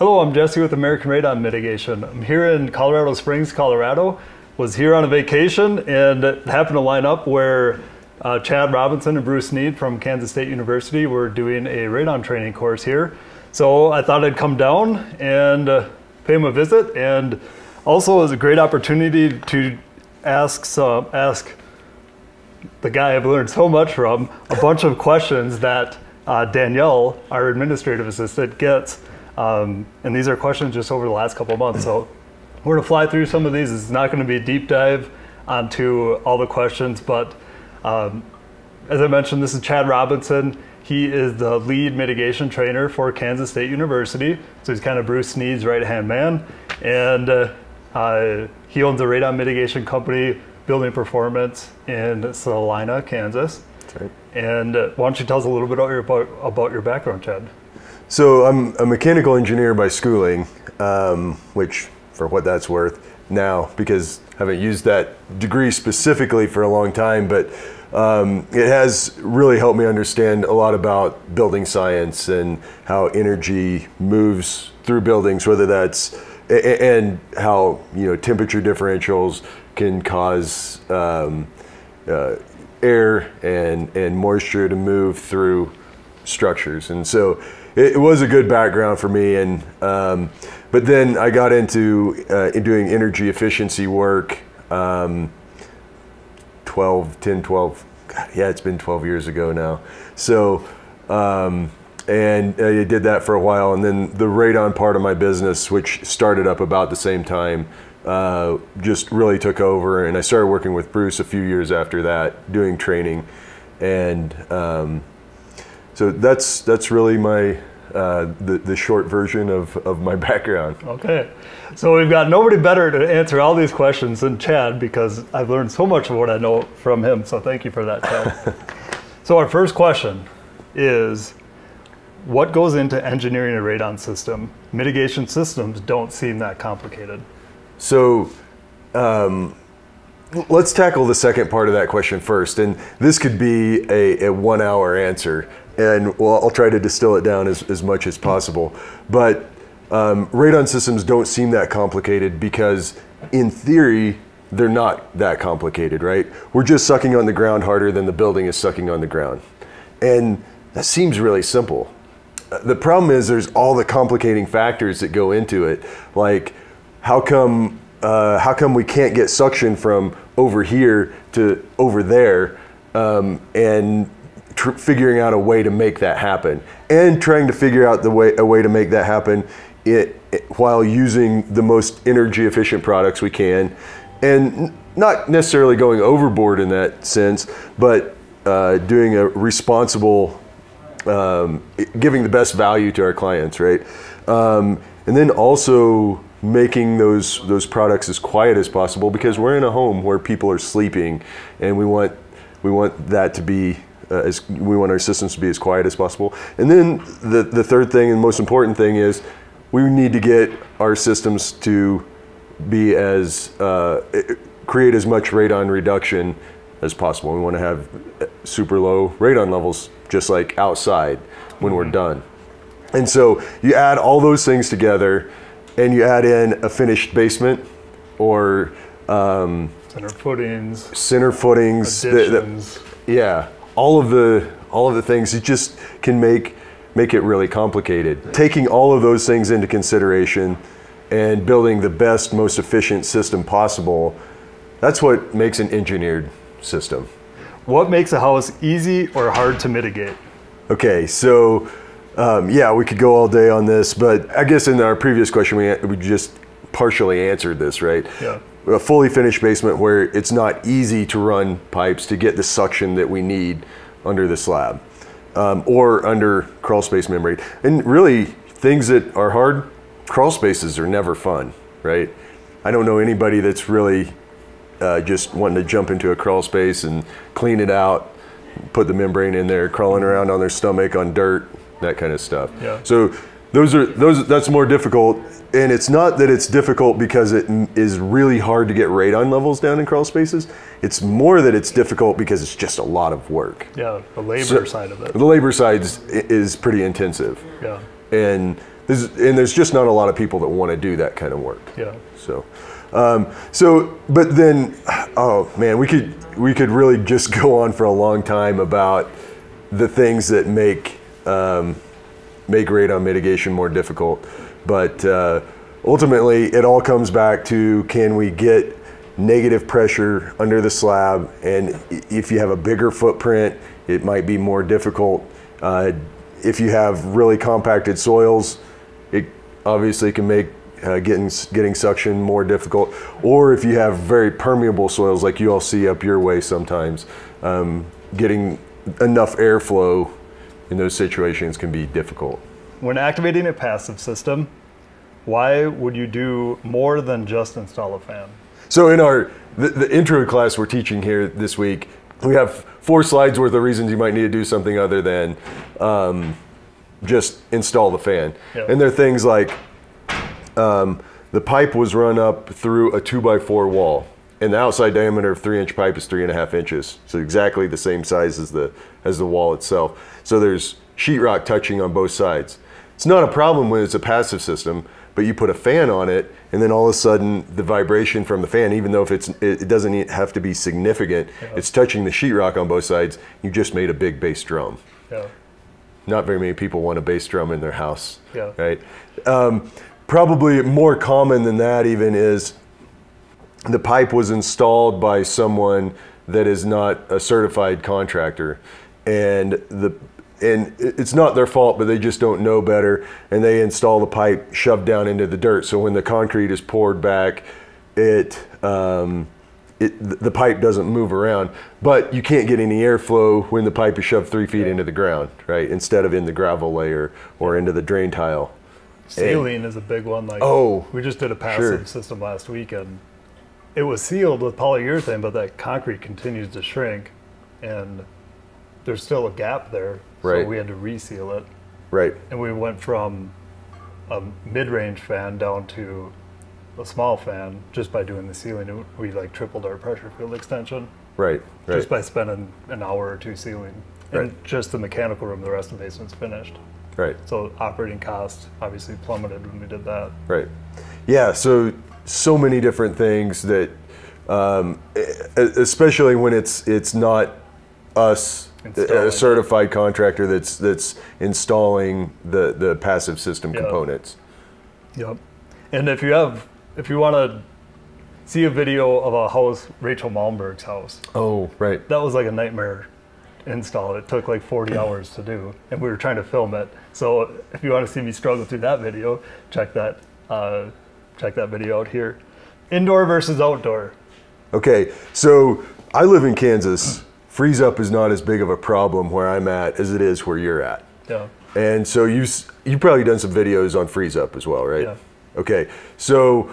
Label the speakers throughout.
Speaker 1: Hello, I'm Jesse with American Radon Mitigation. I'm here in Colorado Springs, Colorado. Was here on a vacation and it happened to line up where Chad Robinson and Bruce Need from Kansas State University were doing a radon training course here. So I thought I'd come down and pay them a visit, and also it was a great opportunity to ask the guy I've learned so much from a bunch of questions that Danielle, our administrative assistant, gets. And these are questions just over the last couple of months. So we're gonna fly through some of these. It's not gonna be a deep dive onto all the questions, but as I mentioned, this is Chad Robinson. He is the lead mitigation trainer for Kansas State University. So he's kind of Bruce Sneed's right-hand man. And he owns a radon mitigation company, Building Performance, in Salina, Kansas. That's right. And why don't you tell us a little bit about your background, Chad?
Speaker 2: So I'm a mechanical engineer by schooling, which, for what that's worth now, because I haven't used that degree specifically for a long time, but it has really helped me understand a lot about building science and how energy moves through buildings, whether that's, and how, you know, temperature differentials can cause air and moisture to move through structures. And so it was a good background for me, and but then I got into doing energy efficiency work 12, God, yeah, it's been 12 years ago now. So, and I did that for a while, and then the radon part of my business, which started up about the same time, just really took over, and I started working with Bruce a few years after that, doing training, and so that's really my the short version of my background.
Speaker 1: Okay, so we've got nobody better to answer all these questions than Chad, because I've learned so much of what I know from him. So thank you for that, Chad. So our first question is, what goes into engineering a radon system? Mitigation systems don't seem that complicated.
Speaker 2: So let's tackle the second part of that question first, and this could be a 1 hour answer, and well, I'll try to distill it down as much as possible. But radon systems don't seem that complicated because, in theory, they're not that complicated, right? We're just sucking on the ground harder than the building is sucking on the ground. And that seems really simple. The problem is there's all the complicating factors that go into it, like how come we can't get suction from over here to over there, and figuring out a way to make that happen, and trying to figure out a way to make that happen while using the most energy efficient products we can, and not necessarily going overboard in that sense, but doing a responsible, giving the best value to our clients, right? And then also making those products as quiet as possible, because we're in a home where people are sleeping, and we want that to be we want our systems to be as quiet as possible. And then the third thing and most important thing is we need to get our systems to be as create as much radon reduction as possible. We want to have super low radon levels, just like outside when we're done. And so you add all those things together, and you add in a finished basement, or
Speaker 1: center footings,
Speaker 2: additions. Yeah, all of the things. It just can make it really complicated. Taking all of those things into consideration and building the best, most efficient system possible, that's what makes an engineered system.
Speaker 1: What makes a house easy or hard to mitigate?
Speaker 2: Okay, so yeah, we could go all day on this, but I guess in our previous question, we just partially answered this, right? Yeah. A fully finished basement where it's not easy to run pipes to get the suction that we need under the slab, or under crawl space membrane. And really, things that are hard, crawl spaces are never fun, right? I don't know anybody that's really just wanting to jump into a crawl space and clean it out, put the membrane in there, crawling around on their stomach on dirt, that kind of stuff. Yeah. So that's more difficult, and it's not that it's difficult because it is really hard to get radon levels down in crawl spaces. It's more that it's difficult because it's just a lot of work.
Speaker 1: Yeah, the labor side of it.
Speaker 2: The labor side is pretty intensive.
Speaker 1: Yeah.
Speaker 2: And there's just not a lot of people that want to do that kind of work.
Speaker 1: Yeah.
Speaker 2: So, but then, oh man, we could really just go on for a long time about the things that make radon mitigation more difficult. But ultimately, it all comes back to, can we get negative pressure under the slab? And if you have a bigger footprint, it might be more difficult. If you have really compacted soils, it obviously can make getting suction more difficult. Or if you have very permeable soils like you all see up your way sometimes, getting enough airflow in those situations can be difficult.
Speaker 1: When activating a passive system, why would you do more than just install a fan?
Speaker 2: So in the intro class we're teaching here this week, we have 4 slides worth of reasons you might need to do something other than just install the fan.
Speaker 1: Yeah.
Speaker 2: And they're things like the pipe was run up through a 2x4 wall, and the outside diameter of 3-inch pipe is 3.5 inches. So exactly the same size as the wall itself. So there's sheetrock touching on both sides. It's not a problem when it's a passive system, but you put a fan on it, and then all of a sudden the vibration from the fan, even though it doesn't have to be significant, it's touching the sheetrock on both sides. You just made a big bass drum.
Speaker 1: Yeah.
Speaker 2: Not very many people want a bass drum in their house,
Speaker 1: yeah.
Speaker 2: Right? Probably more common than that even is the pipe was installed by someone that is not a certified contractor, and it's not their fault, but they just don't know better, and they install the pipe shoved down into the dirt. So when the concrete is poured back, the pipe doesn't move around, but you can't get any airflow when the pipe is shoved 3 feet into the ground, right? Instead of in the gravel layer or into the drain tile.
Speaker 1: Sealing is a big one. Like, we just did a passive system last week, and it was sealed with polyurethane, but that concrete continues to shrink, and there's still a gap there.
Speaker 2: Right.
Speaker 1: So we had to reseal it.
Speaker 2: Right.
Speaker 1: And we went from a mid-range fan down to a small fan just by doing the sealing. We like tripled our pressure field extension.
Speaker 2: Right.
Speaker 1: Just by spending an hour or 2 sealing. And just the mechanical room, the rest of the basement's finished.
Speaker 2: Right.
Speaker 1: So operating cost obviously plummeted when we did that.
Speaker 2: Right. Yeah. So many different things that, especially when it's not us, a certified contractor that's installing the passive system components.
Speaker 1: Yep. And if you want to see a video of a house, Rachel Malmberg's house.
Speaker 2: Oh, right.
Speaker 1: That was like a nightmare install. It took like 40 hours to do, and we were trying to film it. So if you want to see me struggle through that video, check that video out here. Indoor versus outdoor. Okay,
Speaker 2: so I live in Kansas. Freeze up is not as big of a problem where I'm at as it is where you're at.
Speaker 1: Yeah.
Speaker 2: And so you've probably done some videos on freeze up as well, right?
Speaker 1: Yeah.
Speaker 2: Okay, so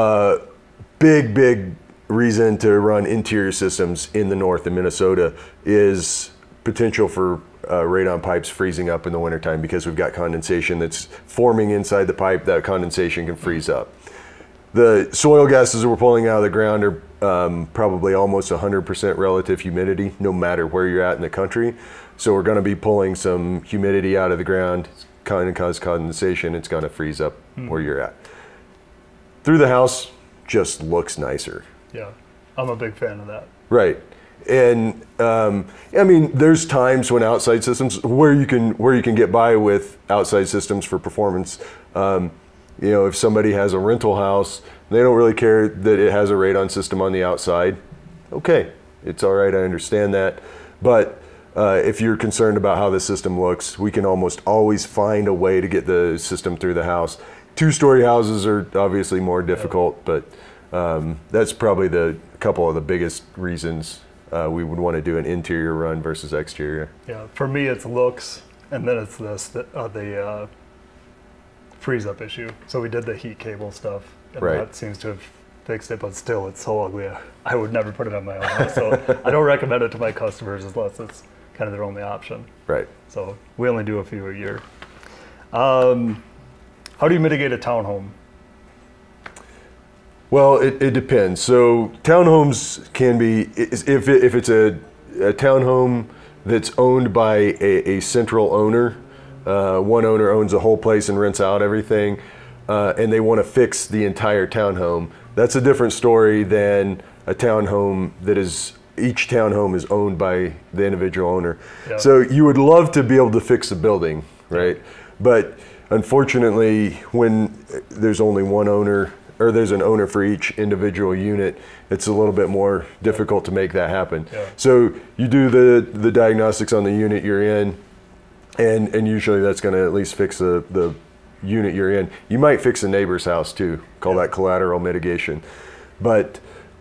Speaker 2: big reason to run interior systems in the north in Minnesota is potential for radon pipes freezing up in the wintertime, because we've got condensation that's forming inside the pipe. That condensation can freeze up. The soil gases that we're pulling out of the ground are probably almost 100% relative humidity, no matter where you're at in the country. So we're going to be pulling some humidity out of the ground. It's going to cause condensation. It's going to freeze up where you're at. Through the house, just looks nicer.
Speaker 1: Yeah, I'm a big fan of that.
Speaker 2: Right. And I mean, there's times when outside systems, where you can get by with outside systems for performance. You know, if somebody has a rental house, they don't really care that it has a radon system on the outside. Okay, it's all right, I understand that. But if you're concerned about how the system looks, we can almost always find a way to get the system through the house. 2-story houses are obviously more difficult, but that's probably a couple of the biggest reasons we would want to do an interior run versus exterior.
Speaker 1: Yeah, for me it's looks, and then it's the freeze up issue. So we did the heat cable stuff, and that seems to have fixed it, but still it's so ugly. I would never put it on my own house, so I don't recommend it to my customers unless it's kind of their only option.
Speaker 2: Right.
Speaker 1: So we only do a few a year. How do you mitigate a townhome?
Speaker 2: Well, it depends. So townhomes can be, if it's a townhome that's owned by a central owner, one owner owns the whole place and rents out everything, and they want to fix the entire townhome. That's a different story than a townhome that is, each townhome is owned by the individual owner. Yeah. So you would love to be able to fix the building, right? But unfortunately, when there's only one owner, or there's an owner for each individual unit, it's a little bit more difficult to make that happen. Yeah. So you do the diagnostics on the unit you're in, and usually that's going to at least fix the unit you're in. You might fix a neighbor's house too, call that collateral mitigation. But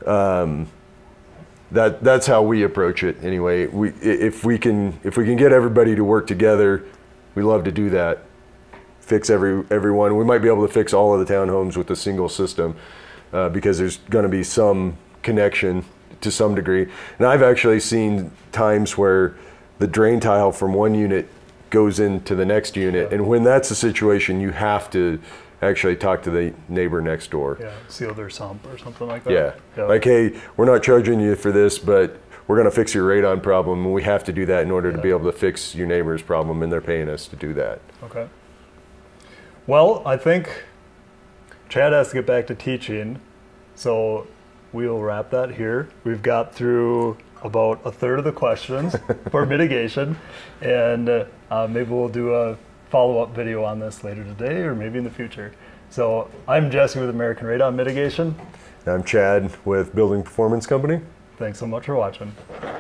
Speaker 2: that's how we approach it anyway. If we can get everybody to work together, we love to do that. Fix everyone. We might be able to fix all of the townhomes with a single system because there's going to be some connection to some degree. And I've actually seen times where the drain tile from one unit goes into the next unit, and when that's the situation, you have to actually talk to the neighbor next door.
Speaker 1: Yeah, seal their sump or something like that.
Speaker 2: Yeah, like, hey, we're not charging you for this, but we're going to fix your radon problem, and we have to do that in order to be able to fix your neighbor's problem, and they're paying us to do that.
Speaker 1: Okay. Well, I think Chad has to get back to teaching, so we'll wrap that here. We've got through about a third of the questions for mitigation, and maybe we'll do a follow-up video on this later today or maybe in the future. So I'm Jesse with American Radon Mitigation.
Speaker 2: I'm Chad with Building Performance Company.
Speaker 1: Thanks so much for watching.